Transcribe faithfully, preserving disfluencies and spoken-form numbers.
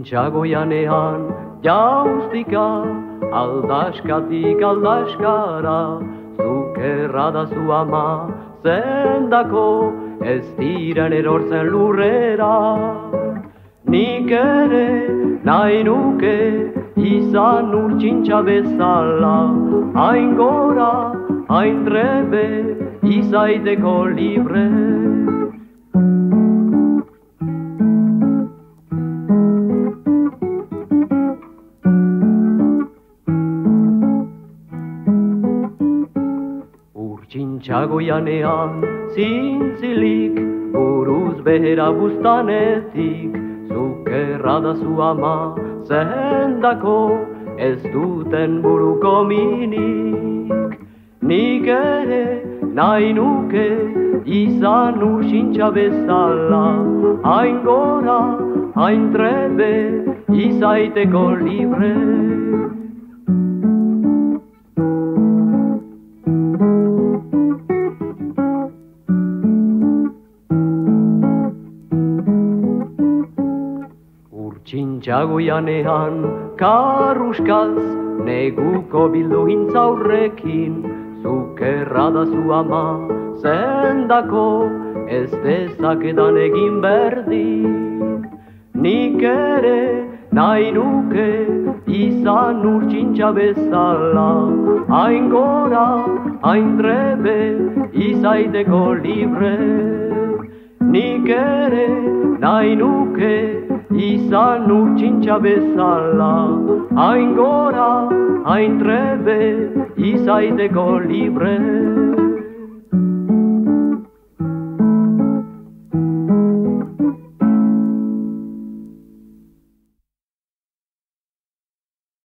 Urtsintxagoianean jauztika, aldaskatik aldaskara, zukerra da zu ama, zendako ez diren erortzen lurrera. Nik ere nahi nuke izan urtsintxa bezala, hain gora, hain trebe, izaiteko libre. Urtsintxagoianean zintzilik, buruz behera buztanetik, zukerra da zu ama, zendako ez duten buruko minik. Nik ere nahi nuke izan urtsintxa bezala, hain gora, hain trebe, izaiteko libre. Urtsintxagoianean karruskaz, neguko bildu hintzaurrekin, zukerra da zu ama, zendako ez dezakedan egin berdin. Nik ere nahi nuke izan urtsintxa bezala, hain gora, hain trebe, izaiteko libre. Nik ere nahi nuke izan urtsintxa bezala, hain gora, hain trebe, izaiteko libre.